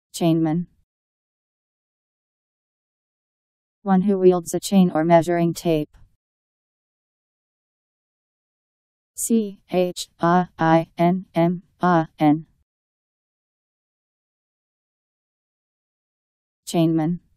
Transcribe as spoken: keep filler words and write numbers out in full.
Chainman. One who wields a chain or measuring tape. C H A I N M A N. Chainman.